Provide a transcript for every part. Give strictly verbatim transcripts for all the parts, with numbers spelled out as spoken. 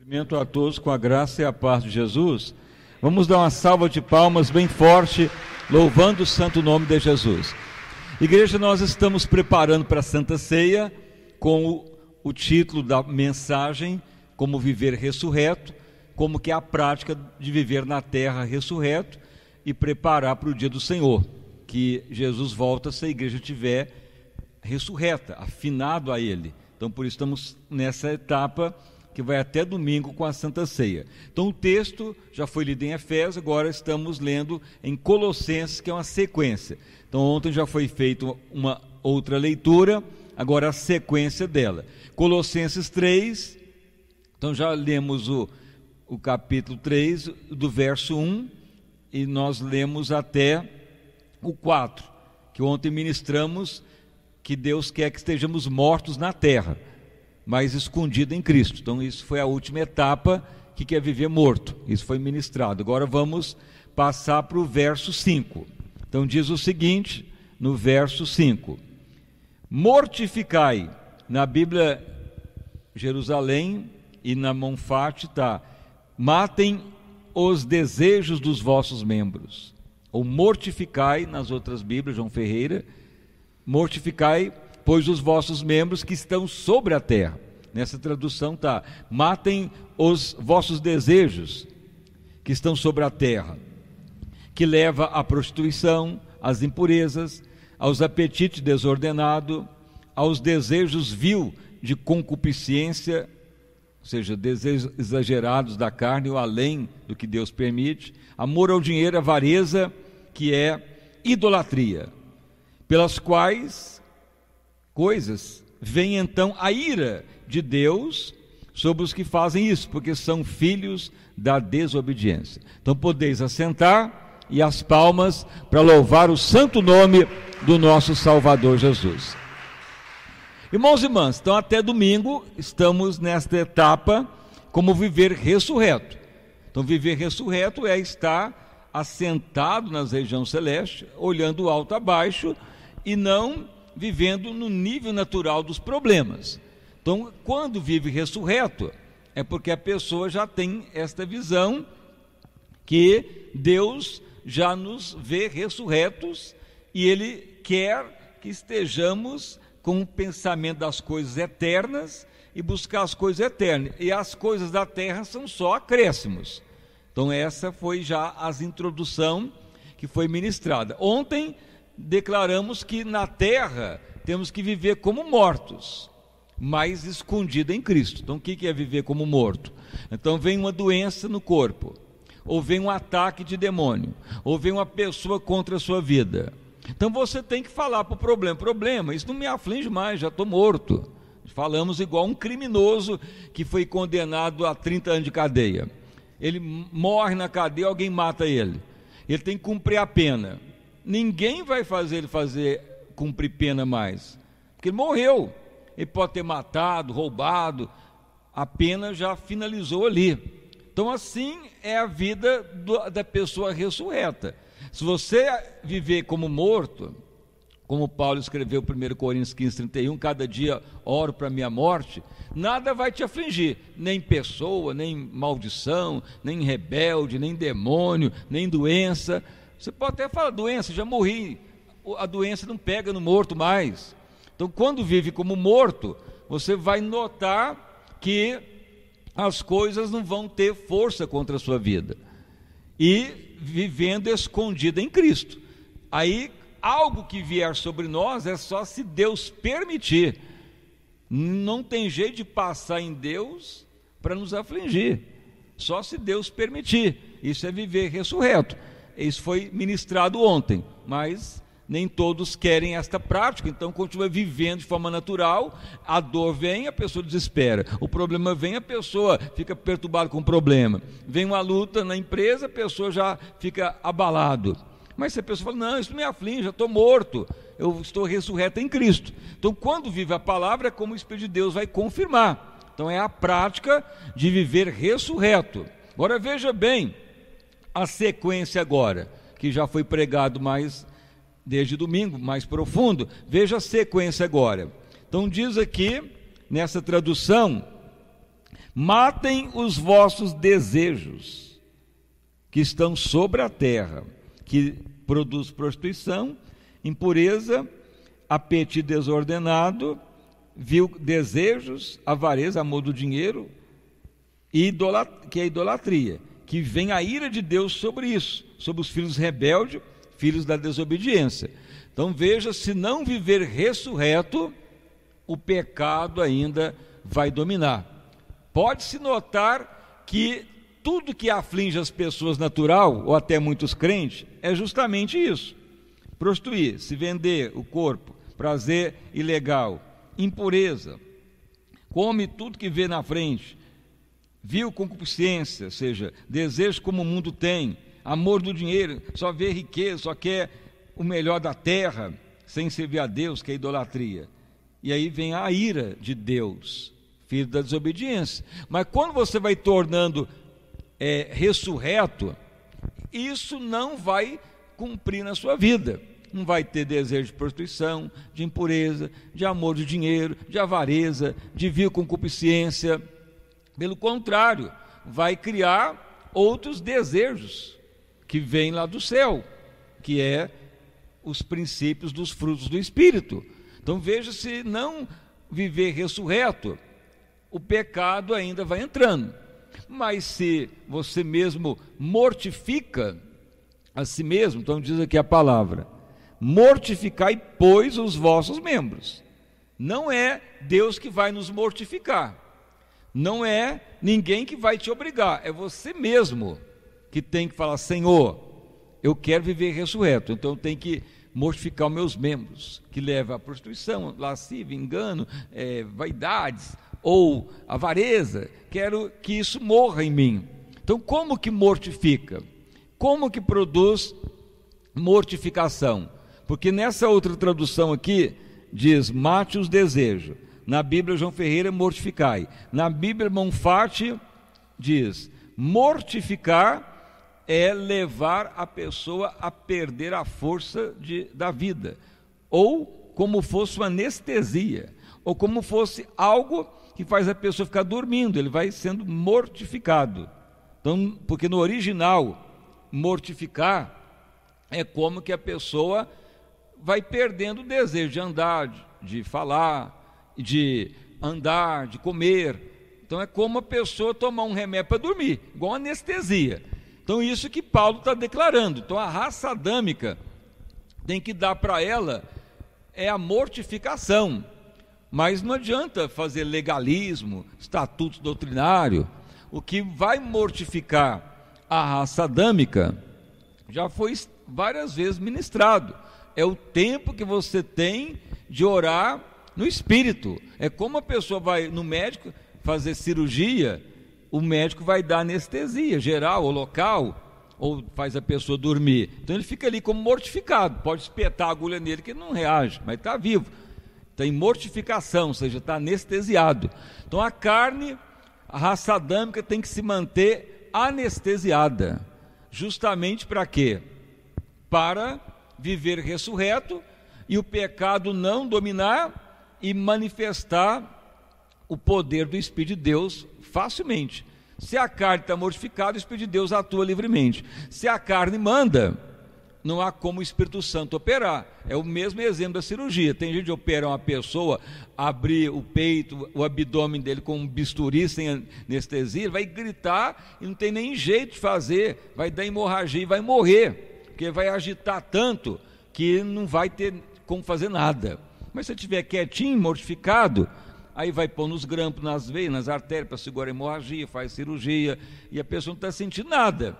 Cumprimento a todos com a graça e a paz de Jesus. Vamos dar uma salva de palmas bem forte, louvando o santo nome de Jesus. Igreja, nós estamos preparando para a Santa Ceia com o, o título da mensagem, como viver ressurreto, como que é a prática de viver na terra ressurreto e preparar para o dia do Senhor, que Jesus volta se a igreja estiver ressurreta, afinado a Ele. Então, por isso estamos nessa etapa que vai até domingo com a Santa Ceia. Então o texto já foi lido em Efésios, agora estamos lendo em Colossenses, que é uma sequência. Então ontem já foi feita uma outra leitura, agora a sequência dela. Colossenses três, então já lemos o, o capítulo três, do verso um, e nós lemos até o quatro, que ontem ministramos que Deus quer que estejamos mortos na terra, mas escondido em Cristo. Então isso foi a última etapa, que quer viver morto. Isso foi ministrado. Agora vamos passar para o verso cinco. Então diz o seguinte, no verso cinco: mortificai. Na Bíblia Jerusalém e na Monfate está: matem os desejos dos vossos membros. Ou mortificai, nas outras Bíblias, João Ferreira, mortificai, pois os vossos membros que estão sobre a terra. Nessa tradução está: matem os vossos desejos que estão sobre a terra, que leva à prostituição, às impurezas, aos apetites desordenados, aos desejos vil de concupiscência, ou seja, desejos exagerados da carne ou além do que Deus permite, amor ao dinheiro, avareza, que é idolatria, pelas quais coisas vem então a ira de Deus sobre os que fazem isso, porque são filhos da desobediência. Então podeis assentar e as palmas para louvar o santo nome do nosso Salvador Jesus. Irmãos e irmãs, então até domingo estamos nesta etapa como viver ressurreto. Então viver ressurreto é estar assentado nas regiões celestes, olhando alto a baixo e não vivendo no nível natural dos problemas. Então, quando vive ressurreto, é porque a pessoa já tem esta visão que Deus já nos vê ressurretos e Ele quer que estejamos com o pensamento das coisas eternas e buscar as coisas eternas. E as coisas da terra são só acréscimos. Então, essa foi já a introdução que foi ministrada. Ontem declaramos que na terra temos que viver como mortos, mas escondido em Cristo. Então o que é viver como morto? Então vem uma doença no corpo, ou vem um ataque de demônio, ou vem uma pessoa contra a sua vida. Então você tem que falar para o problema: problema, isso não me aflige mais, já estou morto. Falamos igual um criminoso que foi condenado a trinta anos de cadeia. Ele morre na cadeia, alguém mata ele, ele tem que cumprir a pena. Ninguém vai fazer ele fazer cumprir pena mais, porque ele morreu. Ele pode ter matado, roubado, a pena já finalizou ali. Então assim é a vida do, da pessoa ressurreta. Se você viver como morto, como Paulo escreveu em primeira Coríntios quinze, trinta e um, cada dia oro para a minha morte, nada vai te afligir, nem pessoa, nem maldição, nem rebelde, nem demônio, nem doença. Você pode até falar: doença, já morri. A doença não pega no morto mais. Então quando vive como morto, você vai notar que as coisas não vão ter força contra a sua vida, e vivendo escondido em Cristo. Aí algo que vier sobre nós é só se Deus permitir. Não tem jeito de passar em Deus para nos afligir, só se Deus permitir. Isso é viver ressurreto. Isso foi ministrado ontem, mas nem todos querem esta prática, então continua vivendo de forma natural. A dor vem, a pessoa desespera. O problema vem, a pessoa fica perturbada com o problema. Vem uma luta na empresa, a pessoa já fica abalado. Mas se a pessoa fala: não, isso não me aflige, já estou morto, eu estou ressurreto em Cristo. Então quando vive a palavra, é como o Espírito de Deus vai confirmar. Então é a prática de viver ressurreto. Agora veja bem a sequência agora, que já foi pregado mais desde domingo, mais profundo. Veja a sequência agora. Então diz aqui, nessa tradução: Matem os vossos desejos que estão sobre a terra, que produz prostituição, impureza, apetite desordenado, vil desejos, avareza, amor do dinheiro, e idolat- que é a idolatria, que vem a ira de Deus sobre isso, sobre os filhos rebeldes, filhos da desobediência. Então veja, se não viver ressurreto, o pecado ainda vai dominar. Pode-se notar que tudo que aflige as pessoas natural, ou até muitos crentes, é justamente isso: prostituir, se vender o corpo, prazer ilegal, impureza, come tudo que vê na frente, vil concupiscência, ou seja, desejo como o mundo tem, amor do dinheiro, só vê riqueza, só quer o melhor da terra, sem servir a Deus, que é idolatria. E aí vem a ira de Deus, filho da desobediência. Mas quando você vai tornando é, ressurreto, isso não vai cumprir na sua vida. Não vai ter desejo de prostituição, de impureza, de amor de dinheiro, de avareza, de vil concupiscência. Pelo contrário, vai criar outros desejos que vêm lá do céu, que é os princípios dos frutos do Espírito. Então veja, se não viver ressurreto, o pecado ainda vai entrando. Mas se você mesmo mortifica a si mesmo, então diz aqui a palavra: mortificai, pois, os vossos membros. Não é Deus que vai nos mortificar, não é ninguém que vai te obrigar, é você mesmo que tem que falar: Senhor, eu quero viver ressurreto, então eu tenho que mortificar os meus membros, que leva à prostituição, lascívia, engano, é, vaidades ou avareza. Quero que isso morra em mim. Então, como que mortifica? Como que produz mortificação? Porque nessa outra tradução aqui diz: mate os desejos. Na Bíblia João Ferreira, mortificai. Na Bíblia Monfarte diz: mortificar é levar a pessoa a perder a força de, da vida, ou como fosse uma anestesia, ou como fosse algo que faz a pessoa ficar dormindo, ele vai sendo mortificado. Então, porque no original, mortificar é como que a pessoa vai perdendo o desejo de andar, de, de falar, de andar, de comer. Então é como a pessoa tomar um remédio para dormir, igual anestesia. Então isso que Paulo está declarando. Então a raça adâmica tem que dar para ela é a mortificação. Mas não adianta fazer legalismo, estatuto doutrinário. O que vai mortificar a raça adâmica já foi várias vezes ministrado. É o tempo que você tem de orar no Espírito. É como a pessoa vai no médico fazer cirurgia, o médico vai dar anestesia geral ou local, ou faz a pessoa dormir. Então ele fica ali como mortificado. Pode espetar a agulha nele que ele não reage, mas está vivo. Tem mortificação, ou seja, está anestesiado. Então a carne, a raça adâmica tem que se manter anestesiada. Justamente para quê? Para viver ressurreto e o pecado não dominar e manifestar o poder do Espírito de Deus facilmente. Se a carne está mortificada, o Espírito de Deus atua livremente. Se a carne manda, não há como o Espírito Santo operar. É o mesmo exemplo da cirurgia. Tem gente que opera uma pessoa, abrir o peito, o abdômen dele com um bisturi sem anestesia, ele vai gritar e não tem nem jeito de fazer, vai dar hemorragia e vai morrer, porque vai agitar tanto que não vai ter como fazer nada. Mas se estiver quietinho, mortificado, aí vai pôr nos grampos, nas veias, nas artérias para segurar a hemorragia, faz cirurgia e a pessoa não está sentindo nada.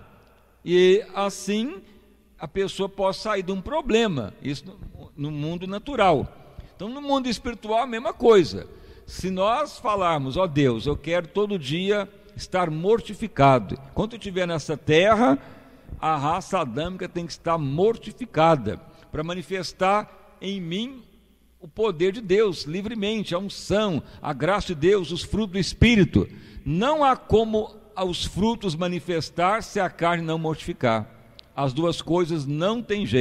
E assim a pessoa pode sair de um problema, isso no, no mundo natural. Então no mundo espiritual a mesma coisa. Se nós falarmos: ó Deus, eu quero todo dia estar mortificado. Enquanto eu estiver nessa terra, a raça adâmica tem que estar mortificada, para manifestar em mim o poder de Deus, livremente, a unção, a graça de Deus, os frutos do Espírito. Não há como os frutos manifestar se a carne não mortificar. As duas coisas não tem jeito,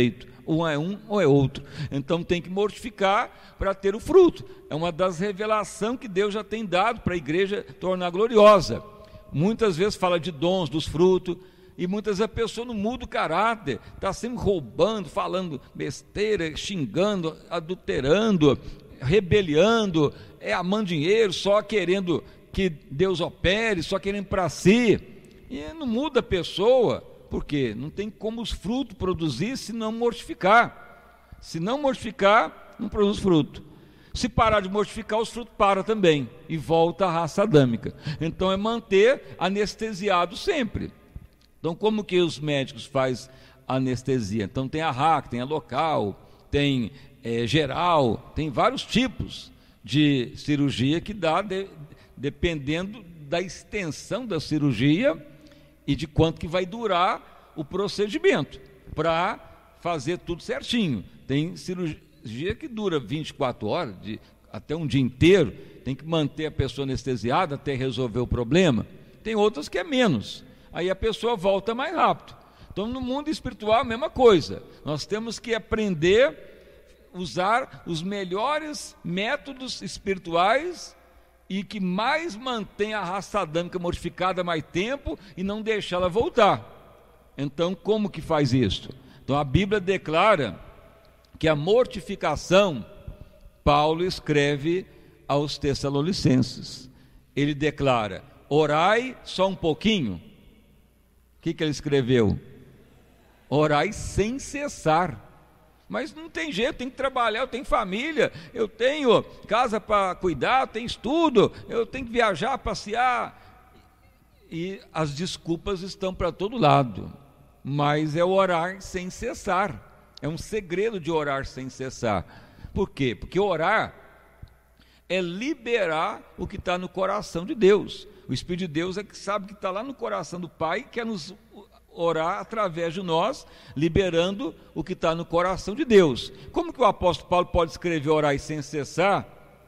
ou é um ou é outro. Então tem que mortificar para ter o fruto. É uma das revelações que Deus já tem dado para a igreja tornar gloriosa. Muitas vezes fala de dons, dos frutos, e muitas vezes a pessoa não muda o caráter, está sempre roubando, falando besteira, xingando, adulterando, rebeliando, é amando dinheiro, só querendo que Deus opere, só querendo para si, e não muda a pessoa, porque não tem como os frutos produzir se não mortificar. Se não mortificar, não produz fruto. Se parar de mortificar, os frutos param também e volta à raça adâmica. Então é manter anestesiado sempre. Então como que os médicos fazem anestesia? Então tem a R A C, tem a local, tem é, geral, tem vários tipos de cirurgia que dá de, dependendo da extensão da cirurgia e de quanto que vai durar o procedimento para fazer tudo certinho. Tem cirurgia que dura vinte e quatro horas, de, até um dia inteiro, tem que manter a pessoa anestesiada até resolver o problema. Tem outras que é menos, aí a pessoa volta mais rápido. Então no mundo espiritual a mesma coisa, nós temos que aprender a usar os melhores métodos espirituais e que mais mantém a raça adâmica mortificada mais tempo e não deixar ela voltar. Então como que faz isso? Então a Bíblia declara que a mortificação, Paulo escreve aos Tessalonicenses, ele declara, orai só um pouquinho. O que que ele escreveu? Orai sem cessar. Mas não tem jeito, tem que trabalhar, eu tenho família, eu tenho casa para cuidar, eu tenho estudo, eu tenho que viajar, passear, e as desculpas estão para todo lado. Mas é orar sem cessar. É um segredo de orar sem cessar. Por quê? Porque orar é liberar o que está no coração de Deus. O Espírito de Deus é que sabe que está lá no coração do Pai, quer nos orar através de nós, liberando o que está no coração de Deus. Como que o apóstolo Paulo pode escrever orar sem cessar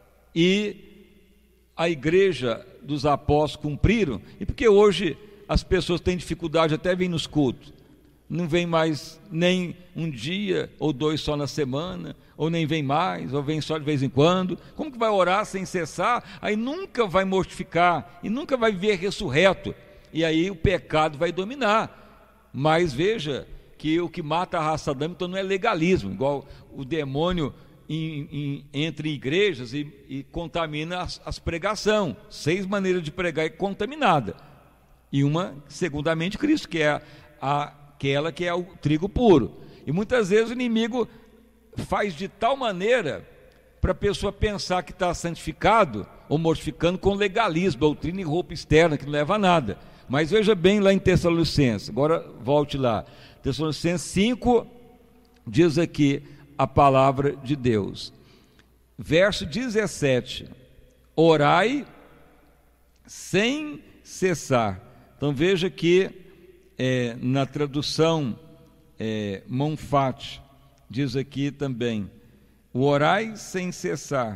e a igreja dos apóstolos cumpriram? E porque hoje as pessoas têm dificuldade, até vêm nos cultos, não vem mais nem um dia ou dois só na semana, ou nem vem mais, ou vem só de vez em quando. Como que vai orar sem cessar? Aí nunca vai mortificar e nunca vai viver ressurreto, e aí o pecado vai dominar. Mas veja que o que mata a raça adâmica então não é legalismo, igual o demônio em, em, entre igrejas e, e contamina as, as pregação. Seis maneiras de pregar é contaminada, e uma, segundamente, Cristo, que é a, a aquela que é o trigo puro. E muitas vezes o inimigo faz de tal maneira para a pessoa pensar que está santificado ou mortificando com legalismo, doutrina e roupa externa, que não leva a nada. Mas veja bem lá em Tessalonicenses, agora volte lá, Tessalonicenses cinco, diz aqui a palavra de Deus, verso dezessete, orai sem cessar. Então veja que É, na tradução é, Monfate, diz aqui também, o orai sem cessar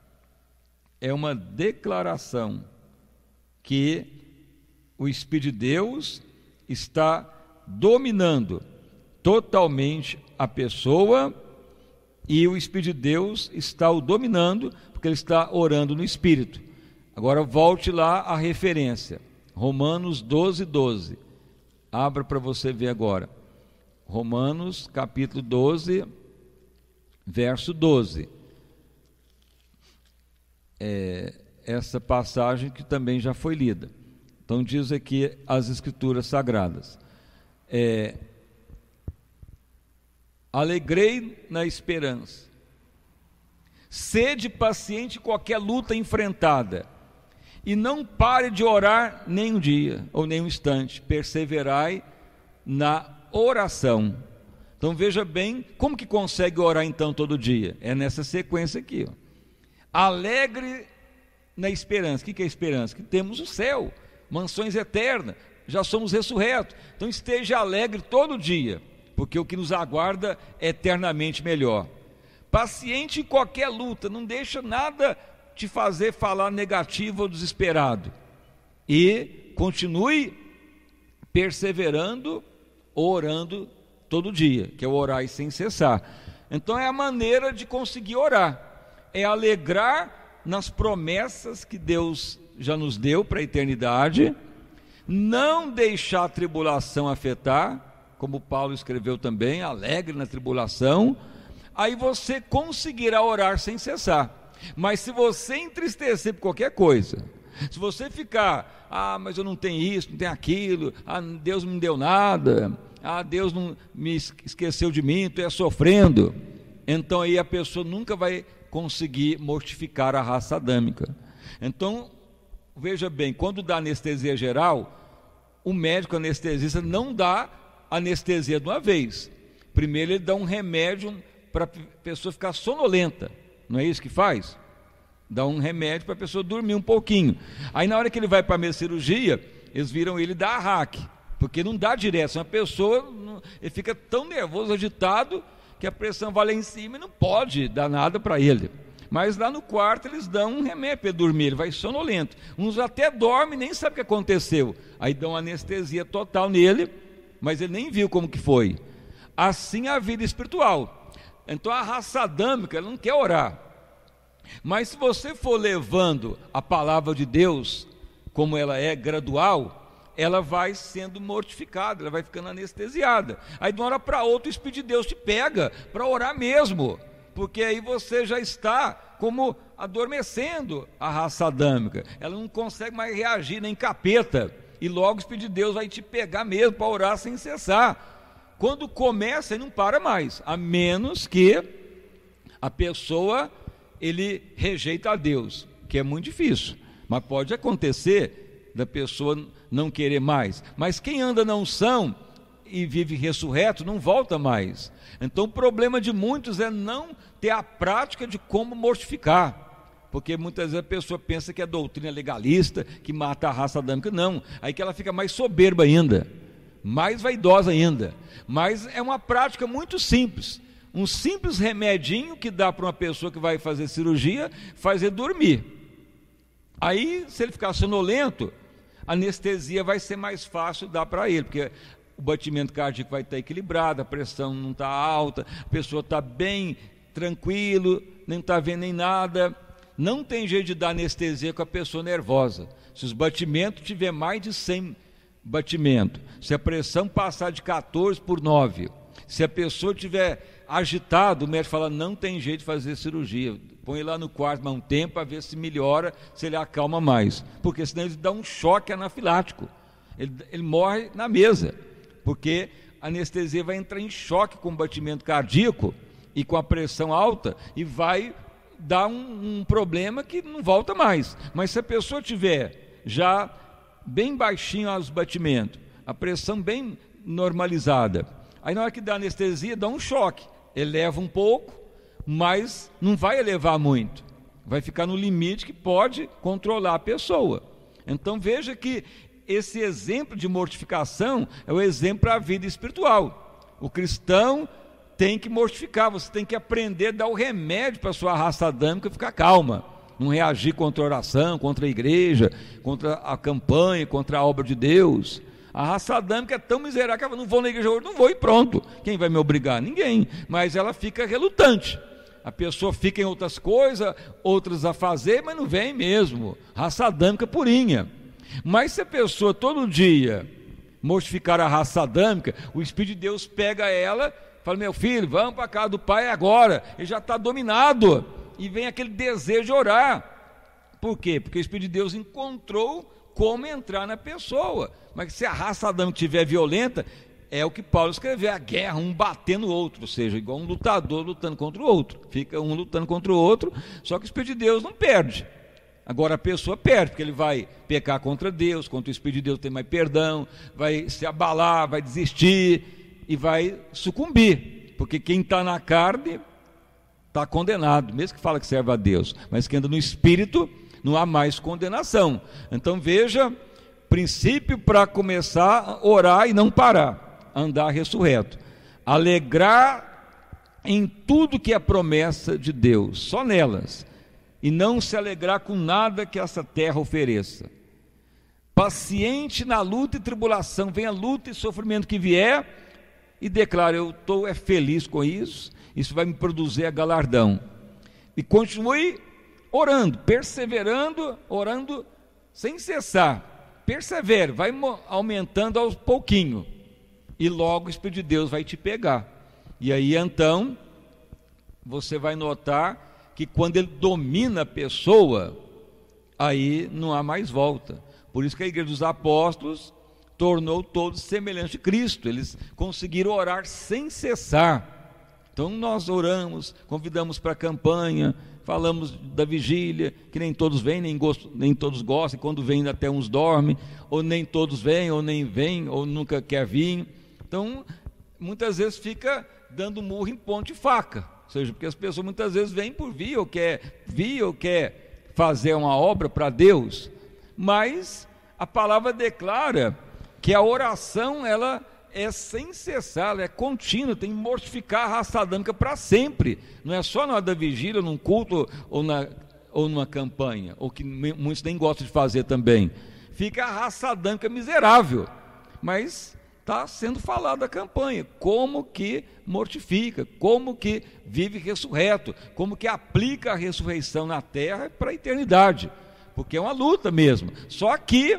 é uma declaração que o Espírito de Deus está dominando totalmente a pessoa, e o Espírito de Deus está o dominando, porque ele está orando no Espírito. Agora volte lá a referência, Romanos doze, doze. Abra para você ver agora. Romanos capítulo doze, verso doze. É, essa passagem que também já foi lida. Então diz aqui as Escrituras Sagradas. É, Alegrei na esperança. Sede paciente em qualquer luta enfrentada. E não pare de orar nem um dia, ou nem um instante, perseverai na oração. Então veja bem, como que consegue orar então todo dia? É nessa sequência aqui, ó. Alegre na esperança. O que é esperança? Que temos o céu, mansões eternas, já somos ressurretos. Então esteja alegre todo dia, porque o que nos aguarda é eternamente melhor. Paciente em qualquer luta, não deixa nada te fazer falar negativo ou desesperado, e continue perseverando, orando todo dia, que é o orar sem cessar. Então é a maneira de conseguir orar, é alegrar nas promessas que Deus já nos deu para a eternidade, não deixar a tribulação afetar, como Paulo escreveu também, alegre na tribulação, aí você conseguirá orar sem cessar. Mas se você entristecer por qualquer coisa, se você ficar, ah, mas eu não tenho isso, não tenho aquilo, ah, Deus não me deu nada, ah, Deus não me esqueceu de mim, estou sofrendo, então aí a pessoa nunca vai conseguir mortificar a raça adâmica. Então, veja bem, quando dá anestesia geral, o médico anestesista não dá anestesia de uma vez. Primeiro ele dá um remédio para a pessoa ficar sonolenta, não é isso que faz? Dá um remédio para a pessoa dormir um pouquinho. Aí na hora que ele vai para a minha cirurgia, eles viram ele dar arraque, porque não dá direto. Uma pessoa, ele fica tão nervoso, agitado, que a pressão vai lá em cima e não pode dar nada para ele. Mas lá no quarto eles dão um remédio para ele dormir, ele vai sonolento. Uns até dormem, nem sabem o que aconteceu. Aí dão anestesia total nele, mas ele nem viu como que foi. Assim a vida espiritual. Então a raça adâmica, ela não quer orar. Mas se você for levando a palavra de Deus, como ela é gradual, ela vai sendo mortificada, ela vai ficando anestesiada. Aí de uma hora para outra o Espírito de Deus te pega para orar mesmo, porque aí você já está como adormecendo a raça adâmica, ela não consegue mais reagir nem capeta, e logo o Espírito de Deus vai te pegar mesmo para orar sem cessar. Quando começa, ele não para mais, a menos que a pessoa ele rejeita a Deus, que é muito difícil, mas pode acontecer da pessoa não querer mais. Mas quem anda na unção e vive ressurreto não volta mais. Então o problema de muitos é não ter a prática de como mortificar, porque muitas vezes a pessoa pensa que é doutrina legalista, que mata a raça adâmica. Não, aí que ela fica mais soberba ainda, mais vaidosa ainda. Mas é uma prática muito simples, um simples remedinho que dá para uma pessoa que vai fazer cirurgia, fazer dormir. Aí, se ele ficar sonolento, a anestesia vai ser mais fácil dar para ele, porque o batimento cardíaco vai estar equilibrado, a pressão não está alta, a pessoa está bem tranquilo, nem está vendo nem nada. Não tem jeito de dar anestesia com a pessoa nervosa. Se os batimentos tiver mais de cem batimentos, se a pressão passar de quatorze por nove, se a pessoa tiver agitado, o médico fala, não tem jeito de fazer cirurgia, põe ele lá no quarto mais um tempo para ver se melhora, se ele acalma mais, porque senão ele dá um choque anafilático, ele, ele morre na mesa, porque a anestesia vai entrar em choque com o batimento cardíaco e com a pressão alta, e vai dar um, um problema que não volta mais. Mas se a pessoa tiver já bem baixinho os batimentos, a pressão bem normalizada, aí na hora que dá anestesia, dá um choque, eleva um pouco, mas não vai elevar muito, vai ficar no limite que pode controlar a pessoa. Então veja que esse exemplo de mortificação é o exemplo para a vida espiritual. O cristão tem que mortificar, você tem que aprender a dar o remédio para a sua raça adâmica ficar calma, não reagir contra a oração, contra a igreja, contra a campanha, contra a obra de Deus. A raça adâmica é tão miserável que ela não vou na igreja hoje, não vou e pronto. Quem vai me obrigar? Ninguém. Mas ela fica relutante. A pessoa fica em outras coisas, outras a fazer, mas não vem mesmo. Raça adâmica purinha. Mas se a pessoa todo dia mortificar a raça adâmica, o Espírito de Deus pega ela, fala, meu filho, vamos para a casa do Pai agora. Ele já está dominado. E vem aquele desejo de orar. Por quê? Porque o Espírito de Deus encontrou como entrar na pessoa. Mas se a raça adâmica estiver violenta, é o que Paulo escreveu, a guerra, um batendo o outro, ou seja, igual um lutador lutando contra o outro, fica um lutando contra o outro, só que o Espírito de Deus não perde. Agora a pessoa perde, porque ele vai pecar contra Deus, contra o Espírito de Deus tem mais perdão, vai se abalar, vai desistir e vai sucumbir, porque quem está na carne está condenado, mesmo que fala que serve a Deus, mas quem anda no Espírito não há mais condenação. Então veja, princípio para começar a orar e não parar, andar ressurreto, alegrar em tudo que é promessa de Deus, só nelas, e não se alegrar com nada que essa terra ofereça, paciente na luta e tribulação, venha luta e sofrimento que vier, e declara: eu estou é feliz com isso, isso vai me produzir a galardão. E continue orando, perseverando, orando sem cessar. Persevere, vai aumentando aos pouquinho, e logo o Espírito de Deus vai te pegar. E aí então você vai notar que quando ele domina a pessoa, aí não há mais volta. Por isso que a Igreja dos Apóstolos tornou todos semelhantes a Cristo. Eles conseguiram orar sem cessar. Então nós oramos, convidamos para a campanha, falamos da vigília, que nem todos vêm, nem, gosto, nem todos gostam, e quando vêm até uns dormem, ou nem todos vêm, ou nem vêm, ou nunca quer vir. Então muitas vezes fica dando murro em ponta de faca, ou seja, porque as pessoas muitas vezes vêm por vir, ou quer vir, ou quer fazer uma obra para Deus, mas a palavra declara que a oração, ela é sem cessar, ela é contínua, tem que mortificar a raça adâmica para sempre, não é só na hora da vigília, num culto, ou, na, ou numa campanha, ou que muitos nem gostam de fazer também. Fica a raça adâmica miserável, mas está sendo falado a campanha, como que mortifica, como que vive ressurreto, como que aplica a ressurreição na terra para a eternidade, porque é uma luta mesmo. Só que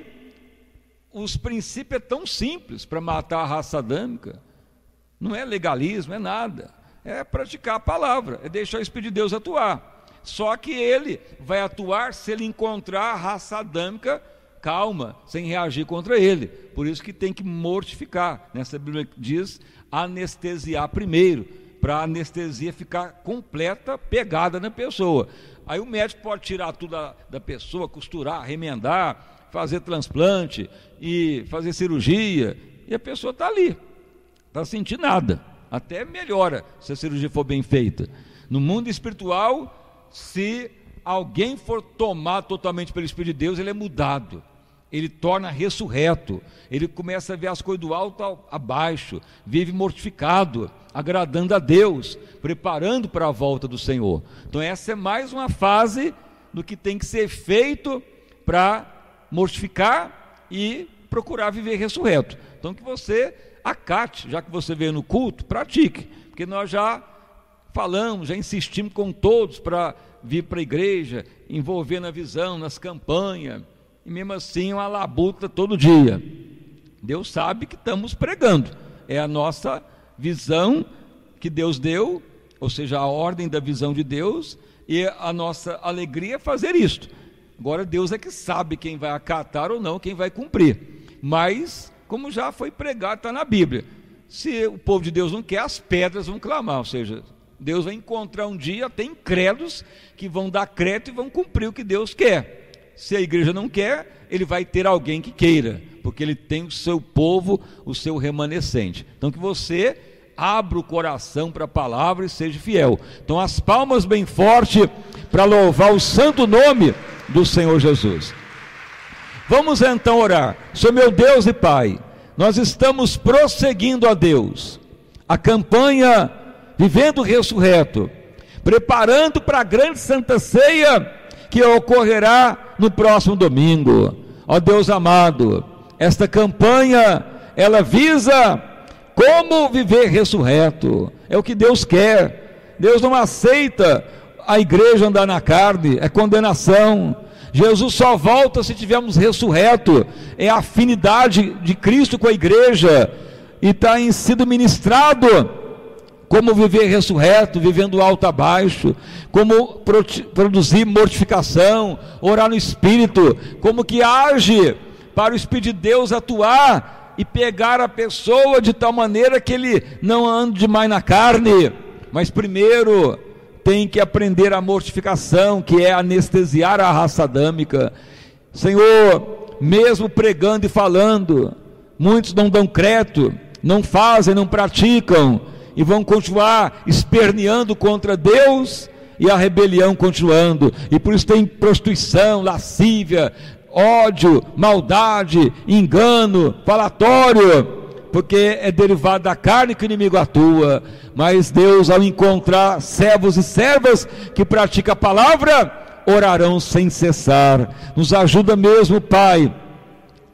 os princípios é tão simples para matar a raça adâmica, não é legalismo, é nada, é praticar a palavra, é deixar o Espírito de Deus atuar. Só que ele vai atuar se ele encontrar a raça adâmica calma, sem reagir contra ele. Por isso que tem que mortificar. Nessa Bíblia diz anestesiar primeiro, para a anestesia ficar completa, pegada na pessoa. Aí o médico pode tirar tudo da, da pessoa, costurar, remendar, fazer transplante e fazer cirurgia, e a pessoa está ali, está sentindo nada, até melhora se a cirurgia for bem feita. No mundo espiritual, se alguém for tomado totalmente pelo Espírito de Deus, ele é mudado, ele torna ressurreto, ele começa a ver as coisas do alto abaixo, vive mortificado, agradando a Deus, preparando para a volta do Senhor. Então essa é mais uma fase do que tem que ser feito para mortificar e procurar viver ressurreto. Então que você acate, já que você veio no culto, pratique, porque nós já falamos, já insistimos com todos para vir para a igreja, envolver na visão, nas campanhas, e mesmo assim uma labuta todo dia. Deus sabe que estamos pregando, é a nossa visão que Deus deu, ou seja, a ordem da visão de Deus, e a nossa alegria é fazer isto. Agora Deus é que sabe quem vai acatar ou não, quem vai cumprir. Mas, como já foi pregado, está na Bíblia, se o povo de Deus não quer, as pedras vão clamar, ou seja, Deus vai encontrar um dia, tem incrédulos que vão dar crédito e vão cumprir o que Deus quer. Se a igreja não quer, ele vai ter alguém que queira, porque ele tem o seu povo, o seu remanescente. Então que você abra o coração para a palavra e seja fiel. Então as palmas bem forte para louvar o santo nome do Senhor Jesus. Vamos então orar. Senhor meu Deus e Pai, nós estamos prosseguindo a Deus a campanha Vivendo Ressurreto, preparando para a grande Santa Ceia que ocorrerá no próximo domingo. Ó Deus amado, esta campanha ela visa como viver ressurreto, é o que Deus quer. Deus não aceita a igreja andar na carne, é condenação. Jesus só volta se tivermos ressurreto, é a afinidade de Cristo com a igreja, e está em sido ministrado como viver ressurreto, vivendo alto a baixo, como pro, produzir mortificação, orar no Espírito, como que age para o Espírito de Deus atuar e pegar a pessoa de tal maneira que ele não ande demais na carne, mas primeiro tem que aprender a mortificação, que é anestesiar a raça adâmica. Senhor, mesmo pregando e falando, muitos não dão crédito, não fazem, não praticam, e vão continuar esperneando contra Deus, e a rebelião continuando, e por isso tem prostituição, lascívia, ódio, maldade, engano, falatório, porque é derivado da carne que o inimigo atua. Mas Deus, ao encontrar servos e servas que praticam a palavra, orarão sem cessar. Nos ajuda mesmo, Pai,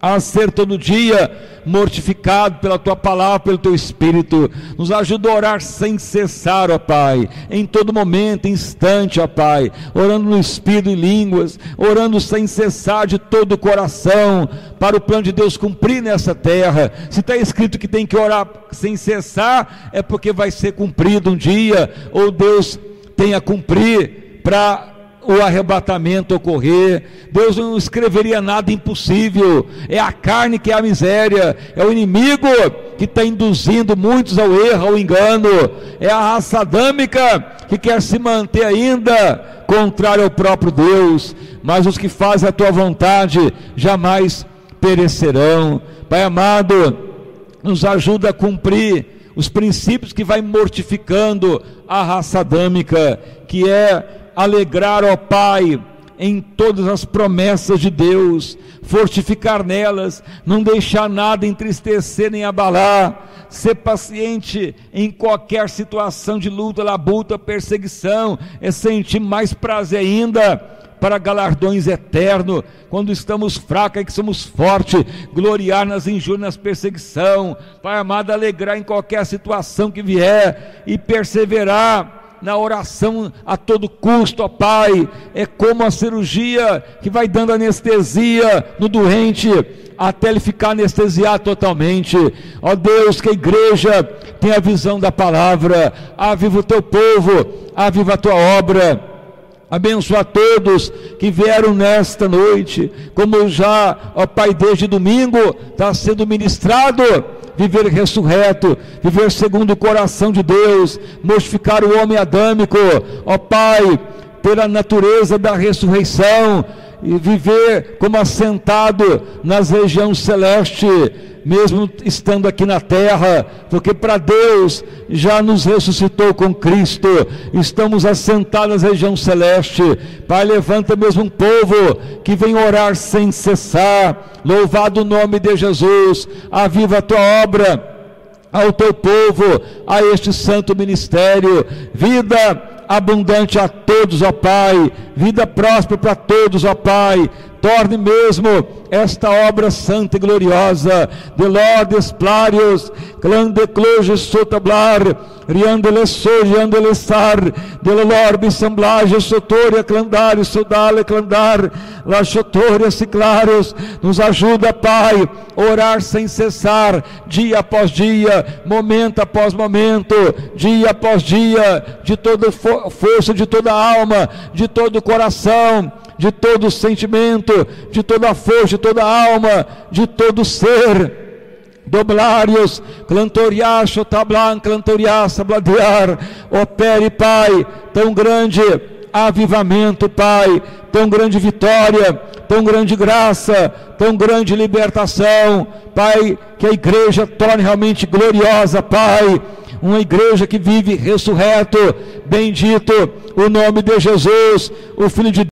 a ser todo dia mortificado pela Tua palavra, pelo Teu Espírito. Nos ajuda a orar sem cessar, ó Pai, em todo momento, instante, ó Pai, orando no Espírito e línguas, orando sem cessar de todo o coração, para o plano de Deus cumprir nessa terra. Se está escrito que tem que orar sem cessar, é porque vai ser cumprido um dia, ou Deus tem a cumprir para o arrebatamento ocorrer. Deus não escreveria nada impossível. É a carne que é a miséria, é o inimigo que está induzindo muitos ao erro, ao engano, é a raça adâmica que quer se manter ainda contrário ao próprio Deus. Mas os que fazem a tua vontade jamais perecerão. Pai amado, nos ajuda a cumprir os princípios que vai mortificando a raça adâmica, que é alegrar, ó Pai, em todas as promessas de Deus, fortificar nelas, não deixar nada entristecer nem abalar, ser paciente em qualquer situação de luta, labuta, perseguição, é sentir mais prazer ainda para galardões eternos, quando estamos fracos é que somos fortes, gloriar nas injúrias, nas perseguição, Pai amado, alegrar em qualquer situação que vier, e perseverar na oração a todo custo, ó Pai. É como a cirurgia que vai dando anestesia no doente, até ele ficar anestesiado totalmente. Ó Deus, que a igreja tenha a visão da palavra, aviva o teu povo, aviva a tua obra. Abençoa a todos que vieram nesta noite, como já, ó Pai, desde domingo está sendo ministrado, viver ressurreto, viver segundo o coração de Deus, mortificar o homem adâmico, ó Pai, pela natureza da ressurreição, e viver como assentado nas regiões celestes, mesmo estando aqui na terra, porque para Deus já nos ressuscitou com Cristo, estamos assentados na região celeste. Pai, levanta mesmo um povo que vem orar sem cessar, louvado o nome de Jesus, aviva a tua obra ao teu povo, a este santo ministério, vida abundante a todos, ó Pai, vida próspera para todos, ó Pai. Torne mesmo esta obra santa e gloriosa, de lordes plários, clã de clojes sotablar, riandele soriandele sar, de lorbe semblage sotoria clandare, sodale clandar, la sotoria ciclaros. Nos ajuda, Pai, orar sem cessar, dia após dia, momento após momento, dia após dia, de toda força, de toda alma, de todo coração, de todo sentimento, de toda força, de toda alma, de todo ser. Doblários, clantoriacho, tablan, clantoriaça, bladear, opere, Pai, tão grande avivamento, Pai, tão grande vitória, tão grande graça, tão grande libertação, Pai, que a igreja torne realmente gloriosa, Pai, uma igreja que vive ressurreto. Bendito o nome de Jesus, o Filho de Deus.